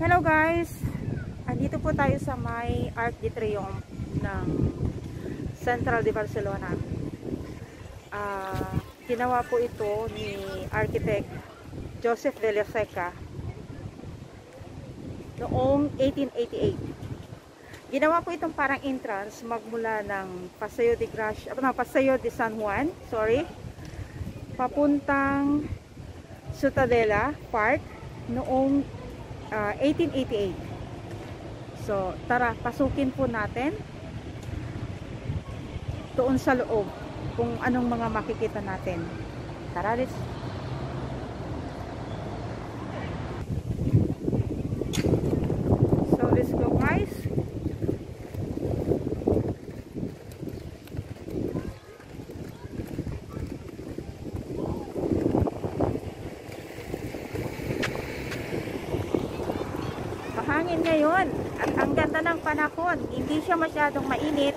Hello guys! Andito po tayo sa may Arc de Triomphe ng Central de Barcelona. Ginawa po ito ni Architect Joseph de la Seca noong 1888. Ginawa po itong parang entrance magmula ng Paseo de San Juan, papuntang Ciutadella Park noong 1888. So, tara, pasukin po natin doon sa loob kung anong mga makikita natin. Tara, let's. So, let's go guys. Hangin ngayon at ang ganda ng panahon, hindi siya masyadong mainit,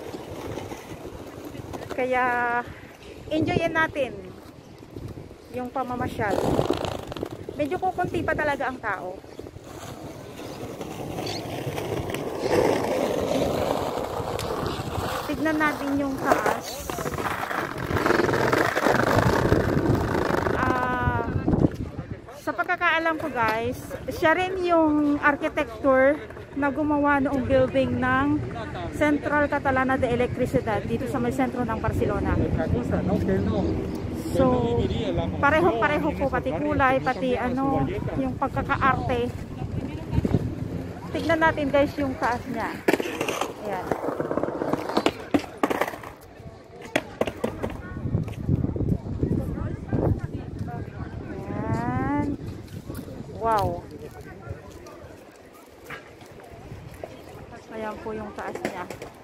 kaya enjoyin natin yung pamamasyal. Medyo kukunti pa talaga ang tao. Tignan natin yung taas. Sa pagkakaalam ko guys, siya rin yung architecture na gumawa noong building ng Central Catalana de Electricidad dito sa may sentro ng Barcelona. So, pareho-pareho po, pati kulay, pati yung pagkakaarte. Tignan natin guys yung taas niya. Ayan. Wow. Ayan po yung taas niya.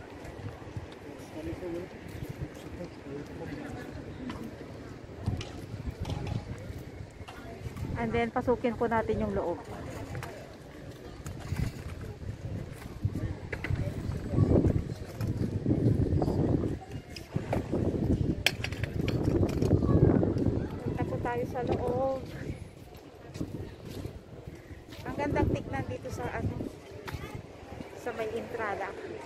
And then pasukin po natin yung loob. Punta po tayo sa loob. Ang gandang tignan dito sa may entrada.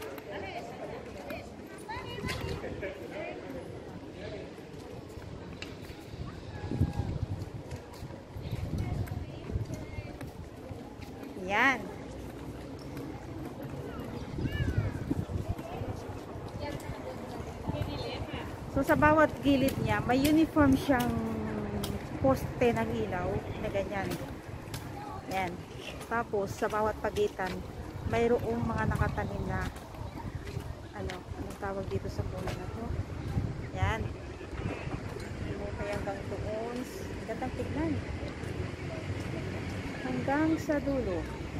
Yan. So sa bawat gilid niya, may uniform siyang poste ng ilaw na ganyan. Yan. Tapos sa bawat pagitan, mayroong mga nakatanim na anong tawag dito sa puno na to. Yan. May hanggang doon. Gandang tignan. Hanggang sa dulo.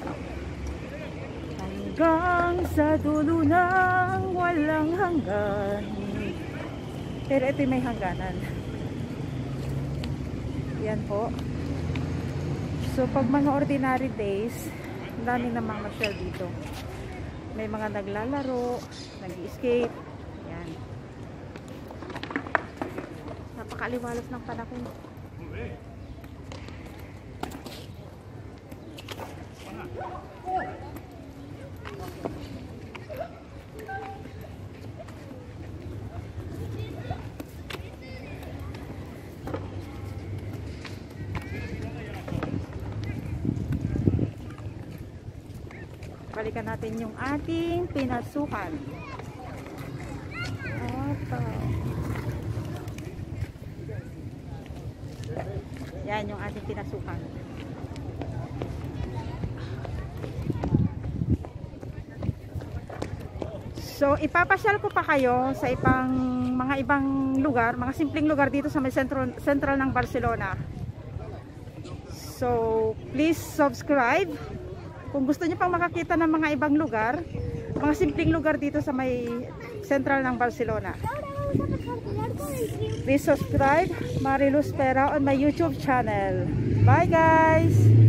Hanggang sa dulo ng walang hanggan. Pero ito may hangganan. Yan po. So, pag mga ordinary days, dami namang masyal dito. May mga naglalaro, nag-escape. Yan. Napakaliwalas ng panahon. Balikan natin yung ating pinasukan. Yan yung ating pinasukan. So, ipapasyal ko pa kayo sa mga ibang lugar, mga simpleng lugar dito sa may sentral ng Barcelona. So, please subscribe. Kung gusto niyo pang makakita ng mga ibang lugar, mga simpleng lugar dito sa may sentral ng Barcelona. Please subscribe Mariluz Pera on my YouTube channel. Bye guys!